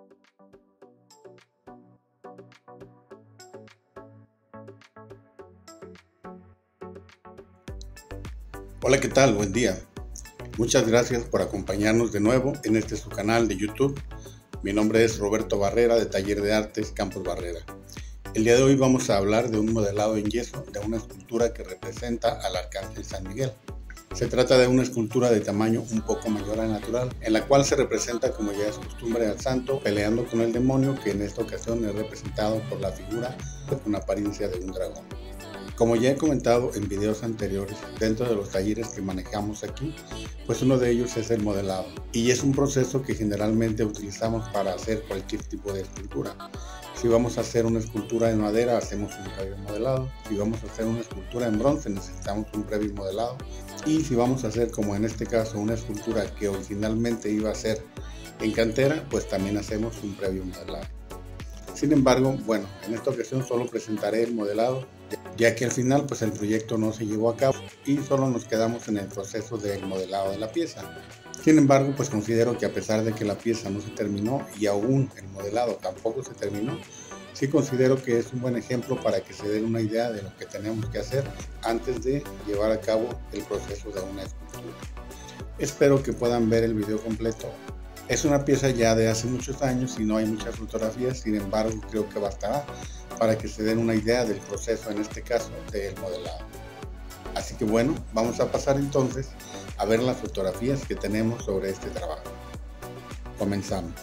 Hola, ¿qué tal? Buen día. Muchas gracias por acompañarnos de nuevo en este su canal de YouTube. Mi nombre es Roberto Barrera de Taller de Artes Campos Barrera. El día de hoy vamos a hablar de un modelado en yeso de una escultura que representa al Arcángel San Miguel. Se trata de una escultura de tamaño un poco mayor al natural, en la cual se representa, como ya es costumbre, al santo peleando con el demonio, que en esta ocasión es representado por la figura con apariencia de un dragón. Como ya he comentado en videos anteriores, dentro de los talleres que manejamos aquí, pues uno de ellos es el modelado, y es un proceso que generalmente utilizamos para hacer cualquier tipo de escultura. Si vamos a hacer una escultura en madera, hacemos un previo modelado. Si vamos a hacer una escultura en bronce, necesitamos un previo modelado. Y si vamos a hacer, como en este caso, una escultura que originalmente iba a ser en cantera, pues también hacemos un previo modelado. Sin embargo, bueno, en esta ocasión solo presentaré el modelado, ya que al final pues el proyecto no se llevó a cabo y solo nos quedamos en el proceso del modelado de la pieza. Sin embargo, pues considero que a pesar de que la pieza no se terminó y aún el modelado tampoco se terminó, sí considero que es un buen ejemplo para que se den una idea de lo que tenemos que hacer antes de llevar a cabo el proceso de una escultura. Espero que puedan ver el video completo. Es una pieza ya de hace muchos años y no hay muchas fotografías, sin embargo creo que bastará para que se den una idea del proceso, en este caso del modelado. Así que bueno, vamos a pasar entonces a ver las fotografías que tenemos sobre este trabajo. Comenzamos.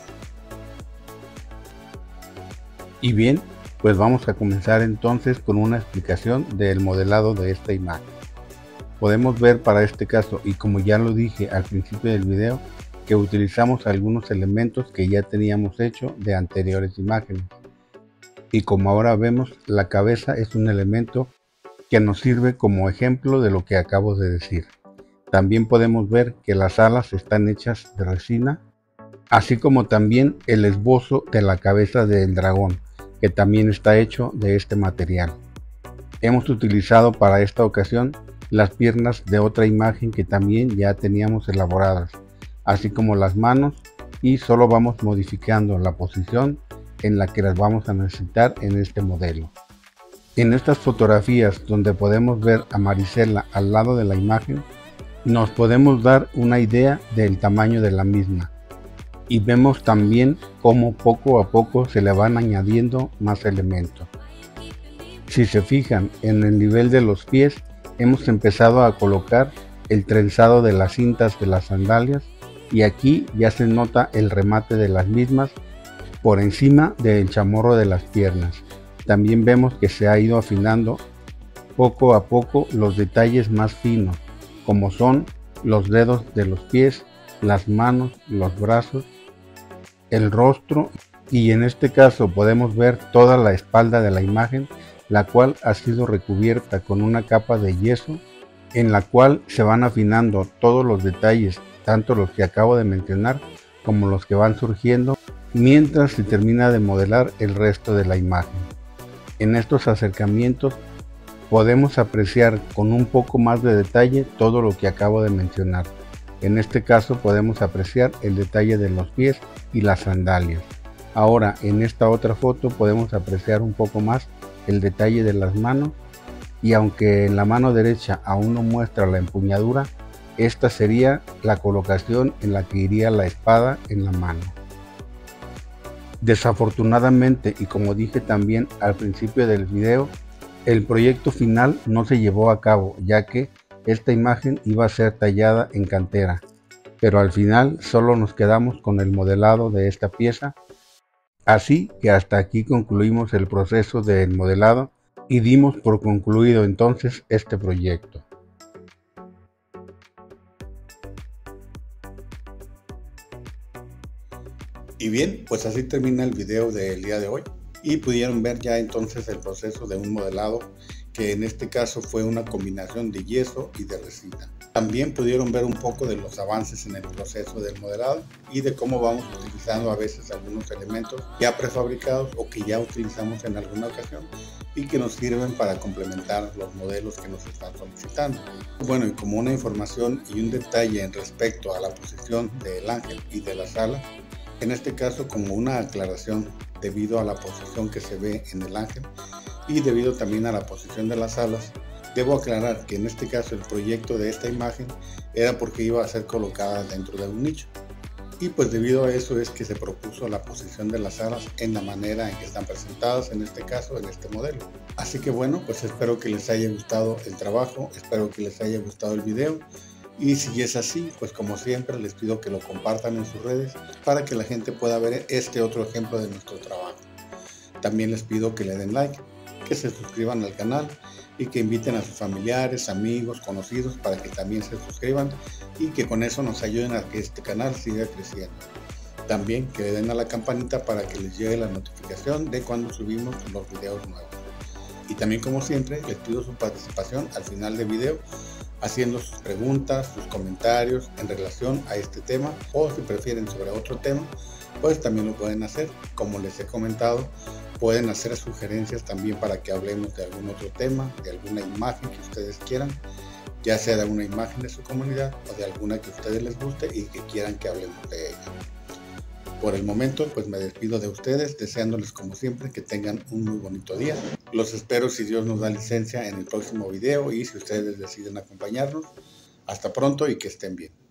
Y bien, pues vamos a comenzar entonces con una explicación del modelado de esta imagen. Podemos ver para este caso, y como ya lo dije al principio del video, que utilizamos algunos elementos que ya teníamos hecho de anteriores imágenes. Y como ahora vemos, la cabeza es un elemento que nos sirve como ejemplo de lo que acabo de decir. También podemos ver que las alas están hechas de resina, así como también el esbozo de la cabeza del dragón, que también está hecho de este material. Hemos utilizado para esta ocasión las piernas de otra imagen que también ya teníamos elaboradas, así como las manos, y solo vamos modificando la posición en la que las vamos a necesitar en este modelo. En estas fotografías donde podemos ver a Marisela al lado de la imagen, nos podemos dar una idea del tamaño de la misma, y vemos también cómo poco a poco se le van añadiendo más elementos. Si se fijan en el nivel de los pies, hemos empezado a colocar el trenzado de las cintas de las sandalias, y aquí ya se nota el remate de las mismas por encima del chamorro de las piernas. También vemos que se ha ido afinando poco a poco los detalles más finos, como son los dedos de los pies, las manos, los brazos, el rostro, y en este caso podemos ver toda la espalda de la imagen, la cual ha sido recubierta con una capa de yeso, en la cual se van afinando todos los detalles, tanto los que acabo de mencionar como los que van surgiendo, mientras se termina de modelar el resto de la imagen. En estos acercamientos podemos apreciar con un poco más de detalle todo lo que acabo de mencionar. En este caso podemos apreciar el detalle de los pies y las sandalias. Ahora en esta otra foto podemos apreciar un poco más el detalle de las manos, y aunque en la mano derecha aún no muestra la empuñadura, esta sería la colocación en la que iría la espada en la mano. Desafortunadamente, y como dije también al principio del video, el proyecto final no se llevó a cabo, ya que esta imagen iba a ser tallada en cantera, pero al final solo nos quedamos con el modelado de esta pieza. Así que hasta aquí concluimos el proceso del modelado y dimos por concluido entonces este proyecto. Y bien, pues así termina el video del día de hoy, y pudieron ver ya entonces el proceso de un modelado que en este caso fue una combinación de yeso y de resina. También pudieron ver un poco de los avances en el proceso del modelado y de cómo vamos utilizando a veces algunos elementos ya prefabricados o que ya utilizamos en alguna ocasión y que nos sirven para complementar los modelos que nos están solicitando. Bueno, y como una información y un detalle en respecto a la posición del ángel y de la sala, En este caso, como una aclaración debido a la posición que se ve en el ángel y debido también a la posición de las alas, debo aclarar que en este caso el proyecto de esta imagen era porque iba a ser colocada dentro de un nicho. Y pues debido a eso es que se propuso la posición de las alas en la manera en que están presentadas, en este caso, en este modelo. Así que bueno, pues espero que les haya gustado el trabajo, espero que les haya gustado el video. Y si es así, pues como siempre les pido que lo compartan en sus redes para que la gente pueda ver este otro ejemplo de nuestro trabajo. También les pido que le den like, que se suscriban al canal y que inviten a sus familiares, amigos, conocidos para que también se suscriban y que con eso nos ayuden a que este canal siga creciendo. También que le den a la campanita para que les llegue la notificación de cuando subimos los videos nuevos. Y también, como siempre, les pido su participación al final del video, haciendo sus preguntas, sus comentarios en relación a este tema, o si prefieren sobre otro tema, pues también lo pueden hacer. Como les he comentado, pueden hacer sugerencias también para que hablemos de algún otro tema, de alguna imagen que ustedes quieran, ya sea de una imagen de su comunidad o de alguna que a ustedes les guste y que quieran que hablemos de ella. Por el momento, pues me despido de ustedes, deseándoles como siempre que tengan un muy bonito día. Los espero, si Dios nos da licencia, en el próximo video y si ustedes deciden acompañarnos. Hasta pronto y que estén bien.